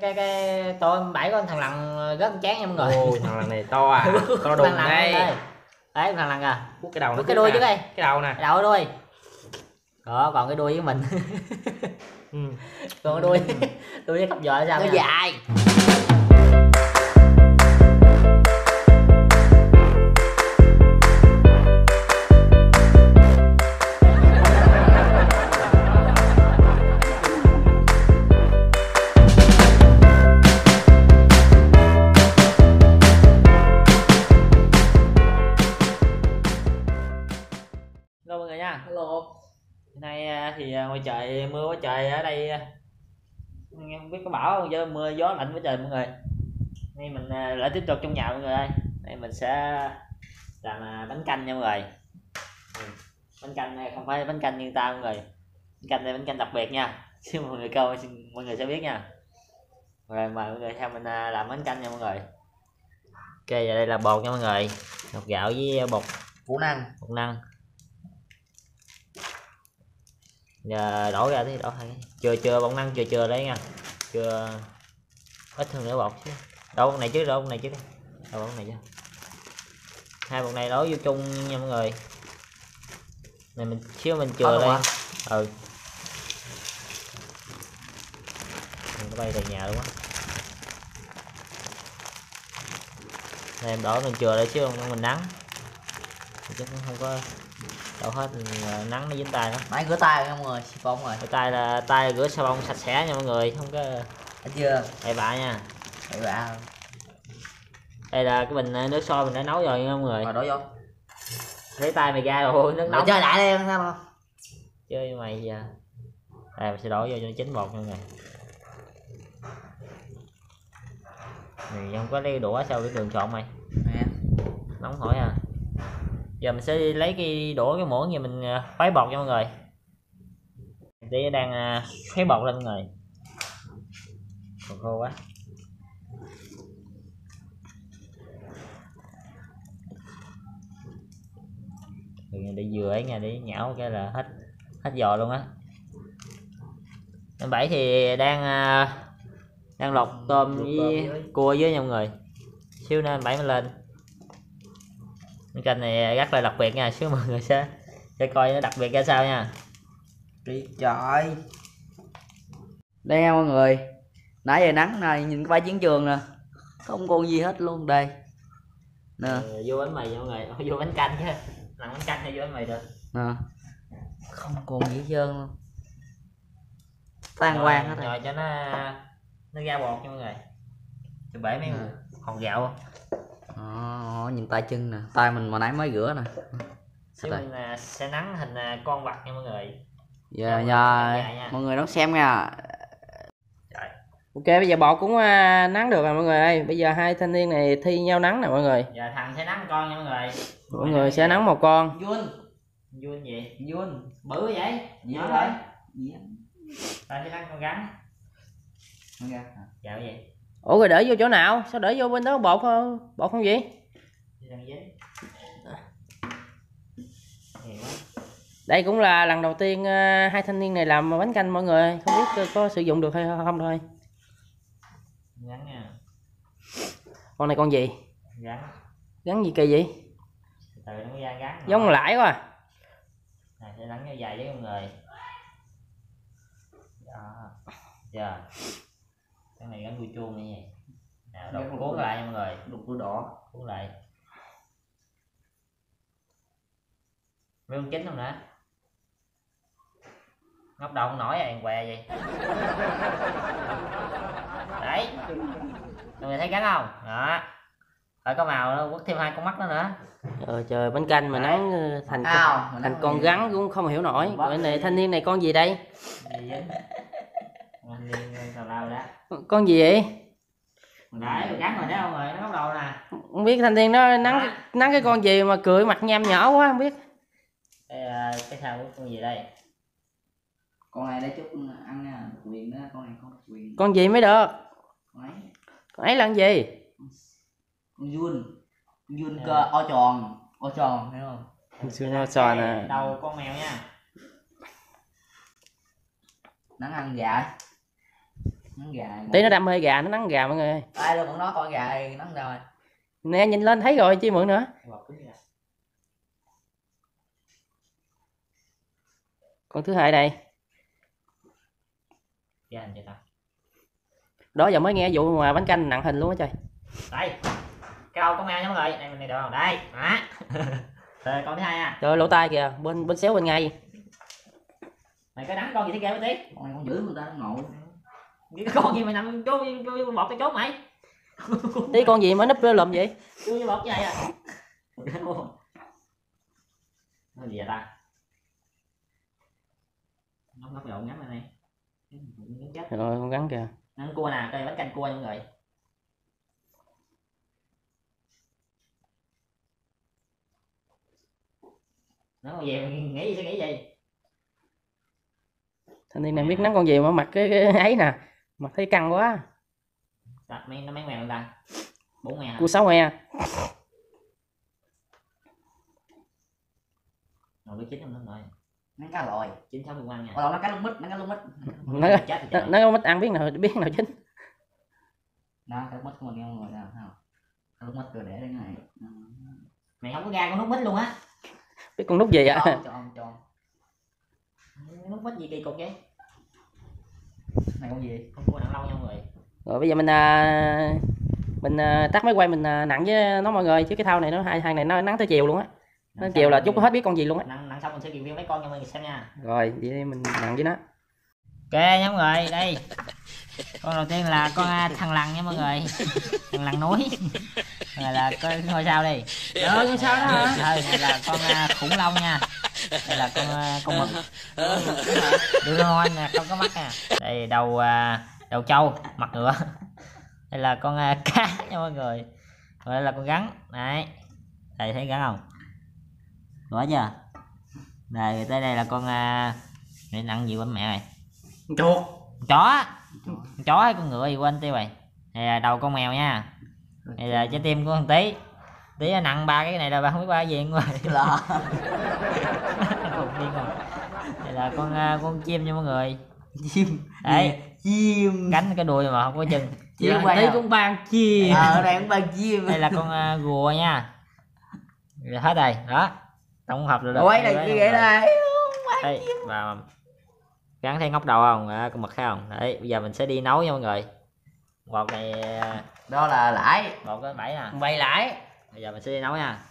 cái tôi bẫy con thằng lằn rất chán nha mọi người. Ôi thằng lằn này to à, to đùng đây. Đấy thằng lằn à, cái đầu nó cái đuôi chứ đây, cái đầu nè, cái đầu đuôi đó, còn cái đuôi với mình. Còn cái đuôi đuôi với cặp vợ sao nó dài. Hello mọi người nha. Hello. Hôm nay thì ngoài trời mưa quá trời ở đây, không biết có bão không chứ mưa gió lạnh quá trời mọi người. Nay mình lại tiếp tục trong nhà mọi người ơi. Đây mình sẽ làm bánh canh nha mọi người. Bánh canh này không phải bánh canh như ta mọi người. Bánh canh này bánh canh đặc biệt nha. Chứ mọi người coi mọi người sẽ biết nha. Rồi mời mọi người theo mình làm bánh canh nha mọi người. Ok, giờ đây là bột nha mọi người. Bột gạo với bột Củ năng. bột năng. Giờ đổ ra thì đổ hai chưa bột năng chưa đấy nha, chưa, ít hơn nữa bột chứ. Đổ bột này chứ, đổ bột này chứ, đổ bột này chứ, hai bột này đổ vô chung nha mọi người. Này mình xíu mình chừa đây. Nó bay từ nhà luôn á. Này em đổ mình chừa đây chứ không mình nắng chứ cũng không có đổ hết, nắng nó dính tay đó. Máy rửa tay nha mọi người, xì bông rồi. Rửa tay là tay rửa xà bông sạch sẽ nha mọi người, không có Thấy chưa? bậy bạ nha. Bậy bạ. Đây là cái bình nước sôi mình đã nấu rồi nha mọi người. Rồi đổ vô. Lấy tay mày ra rồi nước nóng. Chơi lại đi em sao không? Chơi với mày giờ. Đây mình sẽ đổ vô cho nó chín bột nha mọi người. Mày không có lấy đũa sao cái đường trộn mày. Nè. Nóng hỏi à. Giờ mình sẽ lấy cái đũa cái muỗng gì mình khuấy bột nha mọi người. Tí đang khuấy bột lên mọi người. Còn khô quá. Để vừa ấy nha, để nhão cái là hết giò luôn á. Anh Bảy thì đang lọc tôm với cua với nha mọi người. Xíu nữa anh Bảy mới lên. Cái canh này rất là đặc biệt nha, xíu mọi người sẽ coi nó đặc biệt ra sao nha. Đi trời. Đây nha mọi người. Nãy giờ nắng này nhìn cái bãi chiến trường nè. Không còn gì hết luôn đây. Nè. Vô bánh mì nha mọi người, vô bánh canh chứ. Làm bánh canh hay vô bánh mì được. Nè. Không còn gì hết trơn luôn. Tan quang hết rồi cho nó ra bột nha mọi người. Cho bể mấy hòn gạo. Nhìn tay chân nè, tay mình mà nãy mới rửa nè. Xíu mình sẽ nắng hình con vật nha mọi người. Giờ mọi người đón xem nha. Trời. Ok, bây giờ bột cũng nắng được rồi mọi người ơi. Bây giờ hai thanh niên này thi nhau nắng nè mọi người. Giờ thằng sẽ nắng con nha mọi người. Mọi người sẽ nắng một con. Vuông gì? Vuông. Bự vậy? Gì vậy? Ta sẽ nắng con rắn. Dạ gì? Ủa rồi để vô chỗ nào? Sao để vô bên đó bột không? Bột không vậy? Đây cũng là lần đầu tiên hai thanh niên này làm bánh canh mọi người, không biết có sử dụng được hay không thôi. Rắn nha. Con này con gì? Rắn. Rắn gì kỳ vậy? Từ nó ra rắn. Giống lãi quá à. Này sẽ rắn nó dài với con người. Giờ. Cái này rắn đuôi chuông như vậy. Nào đục cuốn lại nha mọi người. Đục đuôi đỏ. Cuốn lại. Mấy con chín không nữa. Ngóc đầu không nổi à, què vậy. Đấy. Mọi người thấy rắn không? Đó. Phải có màu nó quất thêm hai con mắt nữa nữa. Trời bánh canh mà nắng thành con rắn cũng không hiểu nổi. Cái này thanh niên này con gì đây? Con gì vậy? Đấy, rắn rồi đấy không rồi, nó ngóc đầu nè. Không biết thanh niên nó nắng cái con gì mà cười mặt nham nhở quá không biết. Cái sao của con gì đây? Con này để chút ăn nha, quyền đó, con này con quyền. Con gì mới được? Con ấy là con gì? Con vuông cơ o tròn thấy không? Vuông o tròn nè. Đầu con mèo nha. Nắng ăn dạ. Nắng gà. Tí nó đam mê gà, nó nắng gà mọi người ơi. Ai đâu còn nói con gà thì nắng rồi. Nè nhìn lên thấy rồi chi mượn nữa. Con thứ hai đây. Đó giờ mới nghe vụ mà bánh canh nặng hình luôn á trời. Đây. Cái đầu con mèo nha mọi người. Đây được không? Đây. Đó. Rồi con thứ hai nha. Trời lỗ tai kìa, bên xéo bên ngay. Mày có đánh con gì thế kia tí? Con này con dữ người ta ngộ. Cái con gì mày nằm chốt bọt cái chốt mày? Tí con gì mới núp lùm vậy? Chui như bọt như này à? Nó gì vậy ta? Nó lộn ngắn này. Rồi con gắn kìa. Ăn cua nè, đây bánh canh cua nha mọi người. Nó còn gì nghĩ gì suy nghĩ gì? Thanh niên này biết nắng con gì mà mặc cái ấy nè, mặc thấy căng quá. Đặt mấy nó mấy mèo ta? 4 mèo. Cua 6 he. Rồi biết chín không rồi. Nắng cá lòi. 960 quan nha. Nó cá lông mít, nó cá lông mít. Nó có mít ăn biết nào chín. Đó, cá lông mít của mình nghe mọi người nè, thấy không? Cá lông mít rồi để đây này. Mày không có ra con nút mít luôn á. Biết con nút gì ạ? Cho. Nút mít gì kỳ cục vậy? Này con gì? Con cua nặng lâu nha mọi người. Rồi bây giờ mình tắt máy quay mình nặng với nó mọi người, chứ cái thau này nó hai này nó nắng tới chiều luôn á. Nó chiều là chút có hết biết con gì luôn á. Nặng xong mình sẽ review mấy con cho mọi người xem nha. Rồi vậy mình nặng với nó. Ok nha mọi người, đây. Con đầu tiên là con thằn lằn nha mọi người. Thằn lằn núi. Này là con ngôi sao đi. Con sao đó hả? Đây là con khủng long nha. Đây là con mực. Đưa ngon nè, không có mắt nè. Đây đầu trâu, mặt ngựa. Đây là con cá nha mọi người. Rồi đây là con rắn. Đấy. Đây thấy rắn không? Rõ chưa? Đây tới đây là con này nặng gì quên mẹ này. Chuột. Chó hay con ngựa gì quên tiêu rồi. Đây là đầu con mèo nha. Đây là trái tim của thằng Tí. Tí nặng ba cái này là ba không biết ba gì rồi. Đây là con chim nha mọi người. Chim. Đấy. Chim. Cánh cái đuôi mà không có chân. Tí cũng ban chim. Ở đây cũng ban chim. Đây là con rùa nha. Rồi hết rồi, đó. Tổng hợp rồi. Quay này cái ghế đây. Đây, và gắn thấy ngóc đầu không? Con mực thấy không? Đấy, bây giờ mình sẽ đi nấu nha mọi người. Bột này Đó là lãi. bột có 7 nè. Vậy lãi. Bây giờ mình sẽ đi nấu nha.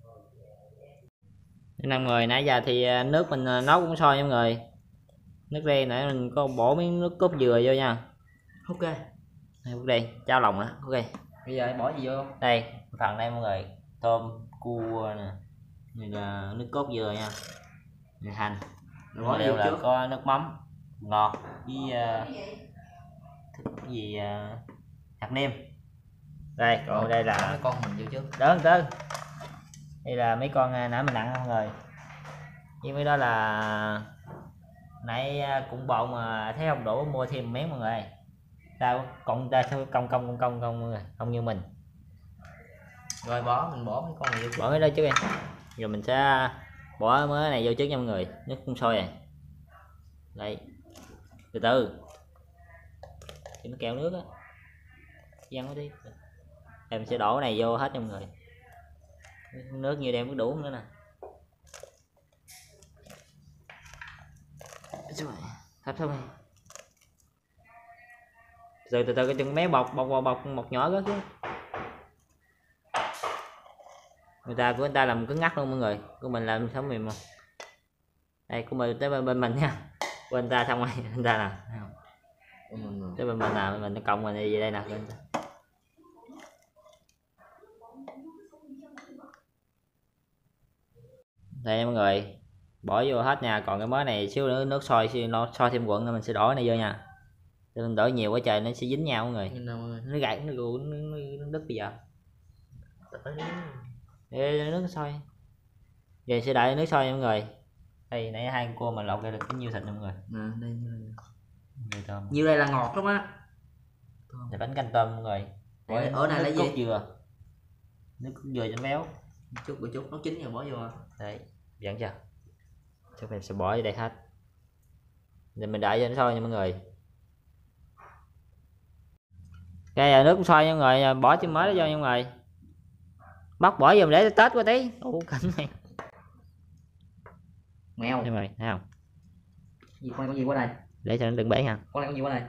Nên mọi người nãy giờ thì nước mình nấu cũng sôi nha mọi người. Nước đây nãy mình có bổ miếng nước cốt dừa vô nha. Ok. Đây, chao lòng á. Ok. Bây giờ bỏ gì vô? Đây, phần đây mọi người. Tôm, cua nè. Đây là nước cốt dừa nha. Này hành. Rồi đều là có nước mắm ngọt với cái gì hạt nêm. Đây, còn đây là mấy con mình vô trước. từ từ. Đây là mấy con nãy mình nặng mọi người. Với mấy đó là nãy cũng bộn mà thấy không đủ mua thêm miếng mọi người. Sao cộng ta công mọi người, không như mình. Rồi mình bỏ mấy con này vô trước. Bỏ cái đó trước em. Rồi mình sẽ bỏ mới này vô trước nha mọi người. Nước cũng sôi rồi. Đây. Từ từ. Thì nó kẹo nước á. Văng nó đi. Em sẽ đổ cái này vô hết nha mọi người. Nước như đem có đủ nữa nè. Thấp thôi. Từ từ cái chừng mấy bọc một nhỏ đó chứ. Của người ta làm cứng ngắc luôn mọi người, của mình làm sống mềm mà. Đây của mình tới bên mình nha, bên ta xong rồi người ta nè, tới bên mình là mình cộng mình đi về đây nè. Đây mọi người, bỏ vô hết nha. Còn cái mớ này xíu nữa nước sôi, nó sôi thêm quận nữa mình sẽ đổ này vô nha. Đừng đổ nhiều quá trời nó sẽ dính nhau mọi người. Nó gãy nó đứt bây giờ. Để nước sôi. Giờ sẽ đợi nước sôi nha mọi người. Đây nãy hai con cua mình lột ra được cái nhiêu thịt nha mọi người. Đây Như đây là ngọt lắm á. Để bánh canh tôm mọi người. Ở này là gì? Cốt dừa. Nước cốt dừa cho béo. Chút nó chín rồi bỏ vô. Đây, dẫn chưa? Chắc mình sẽ bỏ vô đây hết. Để mình đợi cho nó sôi nha mọi người. giờ nước cũng sôi nha mọi người, bỏ chim mới đó vô nha mọi người, bóc bỏ vô để Tết qua tí. Ủa cảnh này Mèo nha mọi người, thấy không? Con gì qua đây Để cho nó đừng bể nha. Con này con gì qua đây?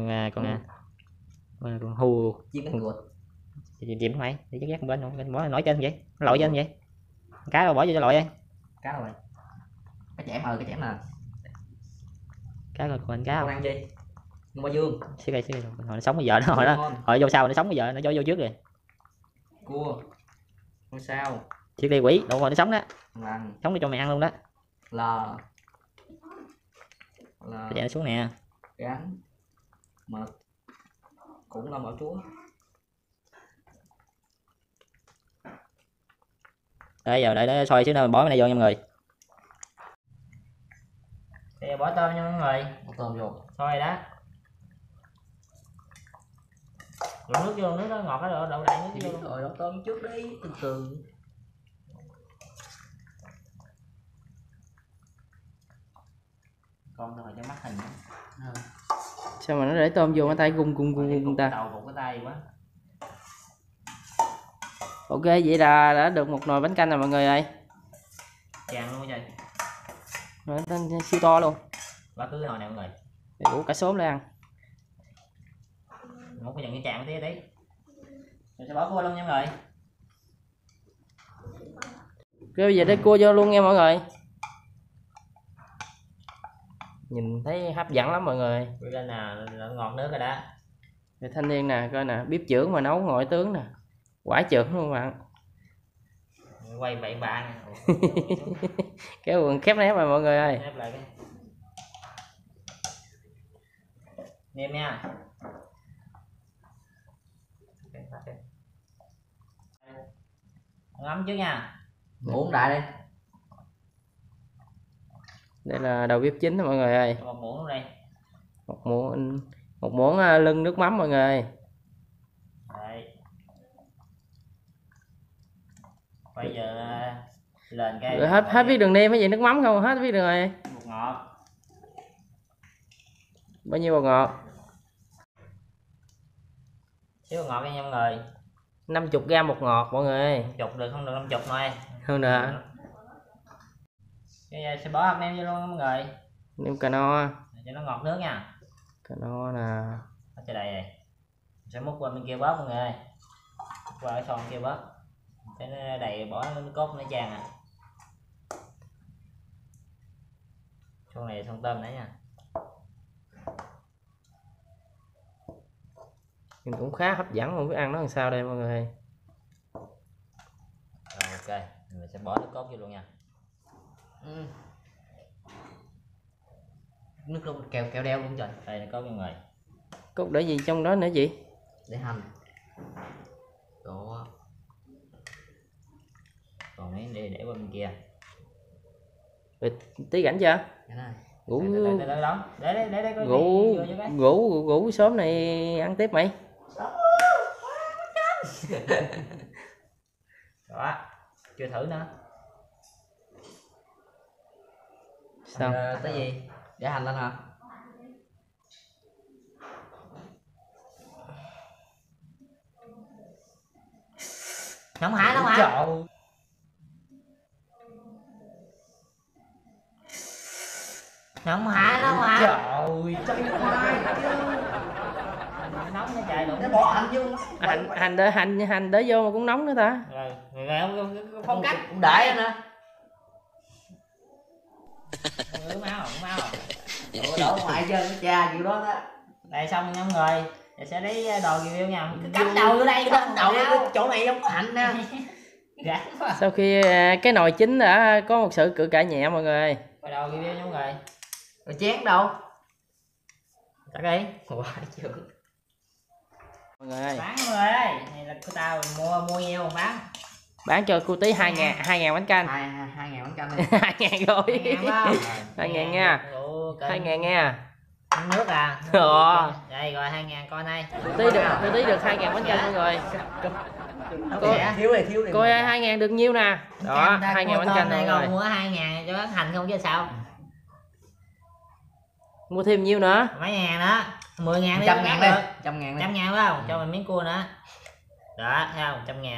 Con hưu. Chim cánh cụt. Chim mày để chắc bên không bỏ nổi trên vậy, nó lội trên vậy. Cá rồi bỏ vô cho lội đi. Cá rồi. Cái chẻm cái chẻm nè. Cá rồi còn cá không? Con ăn gì? Con ba dương. Xíu đây hồi nó sống bây giờ đó, hồi vô sau nó sống bây giờ nó vô trước rồi. Cua. Con sao? Xíu đây quỷ, đâu rồi nó sống đó. Lần. Sống để cho mày ăn luôn đó. Là Vậy nó xuống nè. Rắn. Mực. Cũng là mỡ chúa. Đây giờ để xoay xíu nữa bỏ cái này vô nha mọi người. Bây giờ bỏ tôm nha mọi người. Bỏ tôm vô. Xoay đó. Đổ nước vô, nước nó ngọt đó, đậu đầy nước vô. Rồi đổ tôm trước đi, từ từ. Con rồi cho mắt hình. Sao mà nó để tôm vô cái tay gung ta. Đầu một cái tay quá. Ok vậy là đã được một nồi bánh canh rồi mọi người ơi. Chàng luôn vậy. Nó siêu to luôn. Bác cứ nồi này mọi người. Đủ cả xóm để ăn. Một cái dần cái chàng tí. Mình sẽ bỏ cua luôn nha mọi người. Rồi bây giờ để cua vô luôn nha mọi người. Nhìn thấy hấp dẫn lắm mọi người. Bây giờ nè, ngọt nước rồi đó. Người thanh niên nè, coi nè, bếp trưởng mà nấu ngoại tướng nè. Quả trưởng luôn bạn. Quay bậy bạ. Cái quần khép nép rồi mọi người ơi. Nép lại cái. Nêm nha. Ngấm trước nha. Muỗng đại đi. Đây là đầu bếp chính đó mọi người ơi. Một muỗng đây. Một muỗng lưng nước mắm mọi người ơi. Đấy. Bây giờ lên cái Rồi hết biết đường nêm hay gì nước mắm không, hết biết đường rồi. bột ngọt. Bao nhiêu bột ngọt? Xíu bột ngọt nha mọi người. 50g bột ngọt mọi người ơi. Chục được không được 50 thôi. Hơn nữa. Cái sẽ bỏ hạt nêm vô luôn mọi người. Nêm cà no. Cho nó ngọt nước nha. Cà no nè. Ở trên đây này. Sẽ múc qua bên kia bóp mọi người ơi. Qua ở son kia bóp. Để nó đầy bỏ nó cốt nó chan à. Con này xong tôm nữa nha. Nhưng cũng khá hấp dẫn, không biết ăn nó làm sao đây mọi người. Rồi ok, mình sẽ bỏ nước cốt vô luôn nha. Nước luôn kẹo đeo luôn trời. Đây là cốt mọi người. Cốt để gì trong đó nữa chị? Để hành. Đó. Còn mấy để qua bên kia. Rồi, tí rảnh chưa? Cái này. Ngủ sớm này ăn tiếp mày. Đó, chưa thử nữa. Sao? Tới gì? Để hành lên hả? Nóng hả? Nóng hả? Trời. Nóng hả? Nóng hả? Trời, cháy khoai chứ. Nóng nha trời, Nó bỏ hành vô. Hành để vô mà cũng nóng nữa ta. Rồi, phong cách. Cũng để anh nè. Máu. Đổ ngoại chân cái cha kiểu đó đó. Đây xong nha mọi người. Để sẽ lấy đồ review nha. Cứ cắm đầu vô đây, Cắm đầu vô chỗ này không có hành nè. Sau khi cái nồi chín đã có một sự cự cãi nhẹ mọi người. Bắt đầu review nha mọi người. Rồi chén đâu? Tắt đi. Ngoại chưa. Mọi người ơi. Bán mọi người ơi. Này là của tao mua nhiều bán. Bán cho cô tí 2.000 bánh canh. 2.000 bánh canh đi. 2.000 rồi. 2.000 nha. 2.000 nha. Nước à. Đây rồi 2.000 coi này. Tí được 2.000 bánh canh mọi người. Thiếu Coi 2.000 được nhiêu nè. Đó, 2.000 bánh canh mọi người. Mua 2.000 cho bán hành không chứ sao. Mua thêm nhiêu nữa? Mấy ngàn đó. 10.000 đi. 100.000 đi. 100.000 đi. 100.000 phải không? Cho mình miếng cua nữa. Đó, thấy không? 100.000.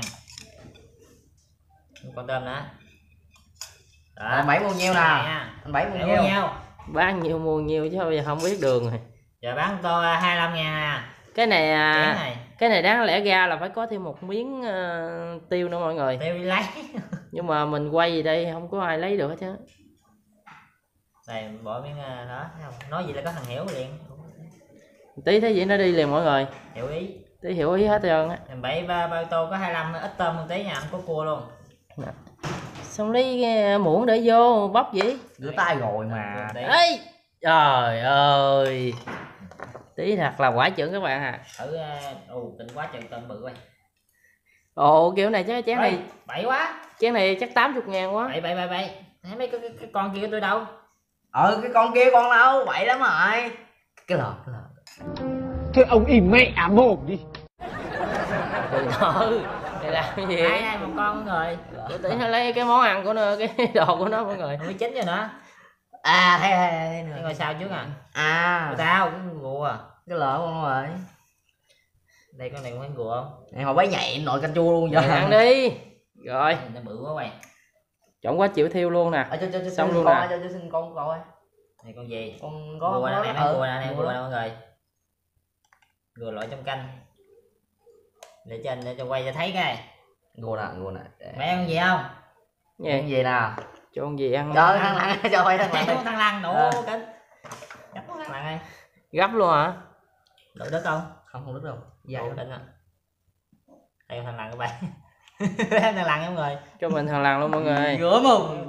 Con tôm nữa. Đó. Anh Bảy mua nhiêu nè? Anh Bảy mua nhiêu? Bán nhiêu mua nhiêu chứ bây giờ không biết đường rồi. Giờ bán tô 25.000 nè. Cái này đáng lẽ ra là phải có thêm một miếng tiêu nữa mọi người. Tiêu đi lấy. Nhưng mà mình quay gì đây không có ai lấy được hết chứ. Đây bỏ miếng đó, thấy không? Nói gì là có thằng Hiểu liền. Tí thấy vậy nó đi liền mọi người. Hiểu ý. Tí hiểu ý hết trơn á. 3 tô có 25, ít tôm một tí nha, không có cua luôn. Nè. Xong lấy muỗng để vô bóc gì? Rửa tay rồi mà. Ê! Trời ơi. Tí thật là quả trưởng các bạn à. Thử kinh quá trời tôm bự quá. Ồ kiểu này chắc chén này bậy quá. Chén này chắc 80.000 quá. Bậy. Thấy mấy cái con kia tôi đâu? Cái con kia con đâu? Bậy lắm rồi. Cái lò. Thôi ông im mẹ mồm đi. Đừng thôi. Đây là cái gì? Hai một con rồi. Tí nó lấy cái món ăn của nó, cái đồ của nó mọi người. 19 rồi nữa. Thấy Ngồi sao trước à? Sao? Cái gùa. Cái lò con rồi. Đây con này có cái gùa không? Này hồi bấy nhạy nồi canh chua luôn vậy. Ăn đi. Rồi. Nó bự quá quay. Chọn quá chịu thiêu luôn nè. Cho xong luôn nè. Cho xin con coi. Này con gì? Con có gùa nè, gùa nè mọi người. Gùa loại trong canh. Để trên để cho quay cho thấy cái. Gùa nè. Mẹ con gì không? Con gì nè? Cho con gì ăn? Cho thằng Lăng, cho quay thằng Lăng. Thằng Lăng đủ kính. Gấp thằng Lăng ơi. Gấp luôn hả? Đủ đất không? Không đất đâu. Dài lắm. Đây thằng Lăng các bạn. Thằng Lăng mọi người. Cho mình thằng Lăng luôn mọi người. Gớm không?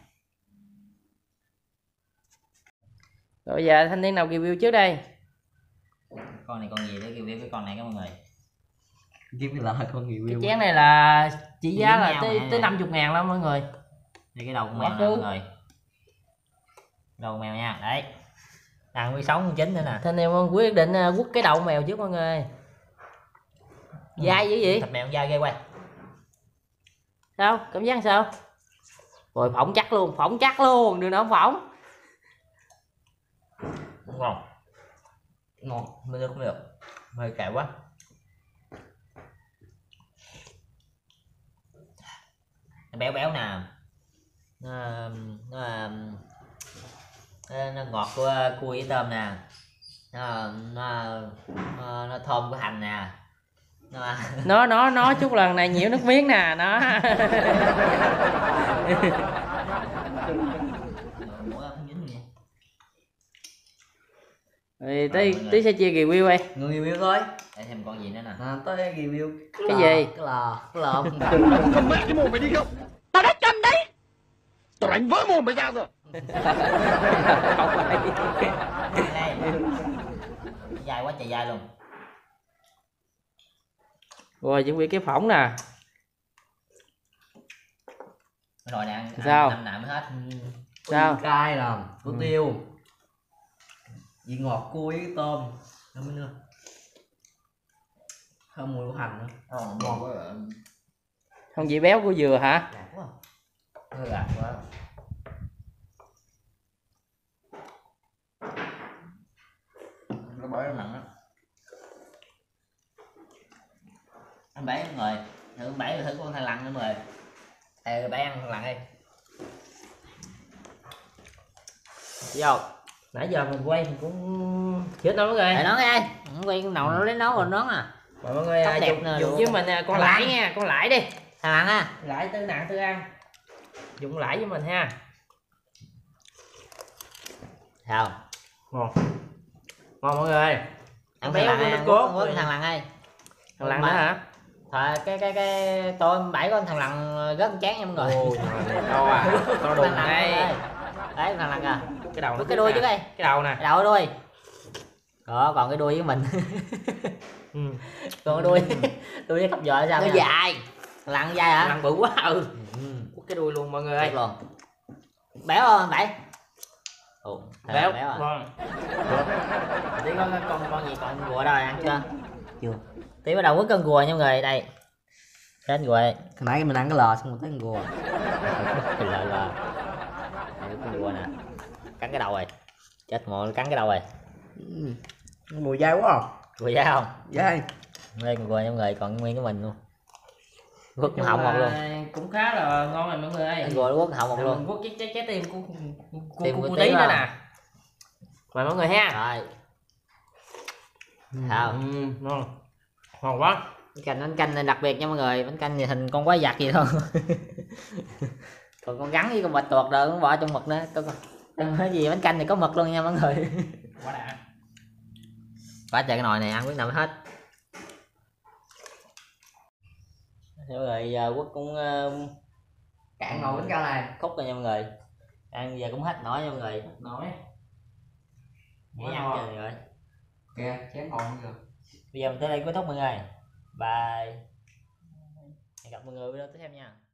Rồi giờ thanh niên nào review trước đây? Con này con gì để review cái con này các mọi người. Kiếm cái là con review. Cái chén này là chỉ giá là tới 50.000 lắm mọi người. Đây cái đầu con mèo nè mọi người. Đầu con mèo nha. Đấy. Đang nuôi sống con chính nữa nè. Thanh niên quyết định quất cái đầu mèo trước mọi người. Dai dữ vậy? Thịt mèo dai ghê quay. Sao? Cảm giác sao? Rồi phỏng chắc luôn, đừng nào không phỏng. Ngon, không được. Hơi cay quá. Béo nè. Nó ngọt của cua với tôm nè. Nó thơm của hành nè. Nó chút lần này nhiễu nước miếng nè, nó. Thì tí sẽ chia review đây. Người review thôi. Để thêm con gì nữa nè. Tới review. Cái gì? Cái lò. Con mẹ cái mồm mày đi không? Tao đã chăm đấy. Tao đánh vỡ mồm mày ra rồi. Đây. Dài quá trời dài luôn. Rồi chuẩn bị cái phỏng nè. Rồi nè ăn sao? Năm nạm hết. Sao? Cay nè, có tiêu. Vị ngọt cua với tôm. Không nữa. Thơm mùi của hành nữa. Ngon quá. Không vị béo của dừa hả? Gạt quá. Hơi gạt quá. Nó bỏ nó mặn á. Anh Bảy mọi người, thử Bảy thử con thằng Lăng nữa mọi người. Bảy ăn thằng Lăng đi. Vô. Nãy giờ mình quay mình cũng chết nó mọi người. Để nón đi. Quay con đầu nó lấy nón rồi nón à. Mọi người dùng với mình con lãi nha, con lãi đi. Thằng Lăng á. Lãi tư nặng tư ăn. Dùng lãi với mình ha. Sao? Ngon. Ngon mọi người. Ăn béo thằng Lăng, cốt. thằng Lăng ơi. Thằng Lăng nữa hả? Cái tôi Bảy con thằng Lăng rất chán nha mọi người. Ôi trời này to à. To đùng đây. Đấy thằng Lăng à. Cái đầu nó cái đuôi chứ đây. Cái đầu nè. Cái đầu đuôi. Đó còn cái đuôi với mình. Còn cái đuôi. Đuôi với cặp vợ sao? Nó dài. Lăng dài hả? Lăng bự quá cái đuôi luôn mọi người. Luôn. Béo không Bảy? Béo. Ngon. Tí có con gì con rùa đâu ăn chưa? Chưa. Tí bắt đầu với con rùa nha mọi người, đây. Chết rùa. Hồi nãy mình ăn cái lò xong rồi thấy con rùa. Lờ. Đây con rùa nè. Cắn cái đầu rồi. Chết ngồi cắn cái đầu rồi. Mùi dai quá à. Vừa ra không? Dai. Nguyên vừa trong người còn nguyên cái mình luôn. Quất họng một luôn. Cũng khá là ngon rồi mọi người ơi. Anh vừa quất họng một luôn. Quất trái tim Tim của tí tí nữa vào. nè. Mời mọi người ha. Rồi. Sao? Ngon. Ngon quá. Bánh canh này đặc biệt nha mọi người, bánh canh thì hình con quái vật gì thôi. Còn con rắn với con bạch tuộc rồi cũng bỏ trong mực nữa. Cái gì bánh canh thì có mực luôn nha mọi người. Quá đã. Quá trời cái nồi này ăn biết nào hết. Mọi người giờ Quốc cũng Cạn nồi bánh canh này. khúc rồi nha mọi người. Ăn giờ cũng hết nổi nha mọi người. Nổi. Nghĩ ăn trời rồi. Kìa, chén còn rồi. Bây giờ mình tới đây kết thúc mọi người. Bye. Hẹn gặp mọi người video tiếp theo nha.